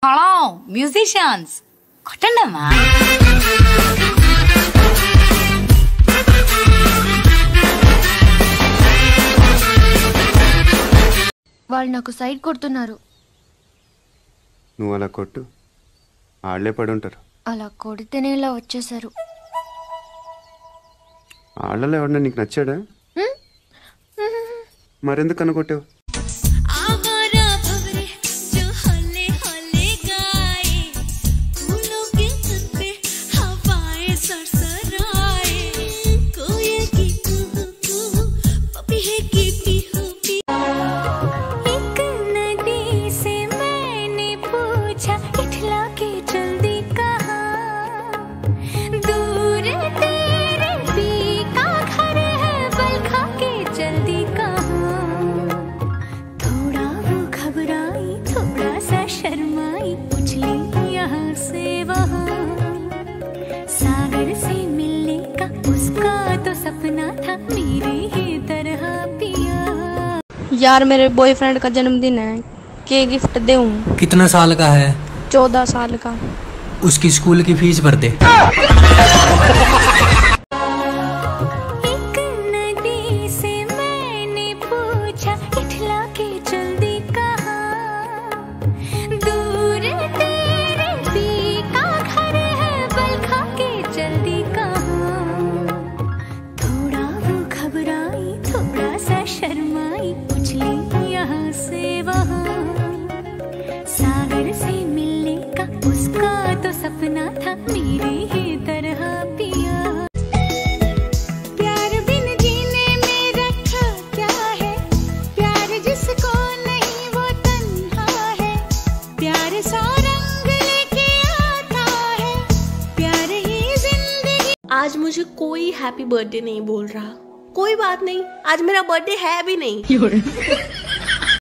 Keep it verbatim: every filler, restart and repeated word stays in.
Hello musicians కొట్టండమ్మా. వాళ్ళు నాకు side కొడుతున్నారు. నువ్వు అలా కొట్టు, ఆళ్లే పడుంటారు. అలా కొడితేనే ఇలా వచ్చేసారు. ఆళ్ళలో ఎవడన్నా నీకు నచ్చాడా? మరెందుకు అనుకొట్టావు? सागर से मिलने का उसका तो सपना था मेरे ही तरह पिया। यार मेरे बॉयफ्रेंड का जन्मदिन है, क्या गिफ्ट दूं? कितना साल का है? चौदह साल का। उसकी स्कूल की फीस भर दे। एक नदी से मैंने पूछा इठला के जल्दी कहा, दूर तेरे पी का घर है बलखा के जल्दी कहा। थोड़ा वो घबराई थोड़ा सा शर्माई उछली यहाँ से वहाँ। सागर से मिलने का उसका तो सपना था मेरे ही तरह पिया। प्यार बिन जीने में रखा क्या है, प्यार जिसको नहीं वो तन्हा है। प्यार सौ रंग लेके आता है, प्यार ही जिंदगी। आज मुझे कोई हैप्पी बर्थडे नहीं बोल रहा। कोई बात नहीं, आज मेरा बर्थडे है भी नहीं।